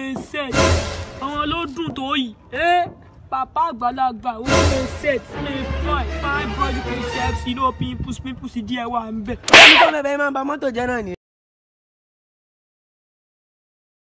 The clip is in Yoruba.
set àwọn ló dùn tó yìí papa àgbàlagbà ó set fine body sexy no pimples díẹ̀ wà ń bẹ̀. ẹni tó bẹ̀rẹ̀ máa ń ba mọ́tò jẹ́ náà ni.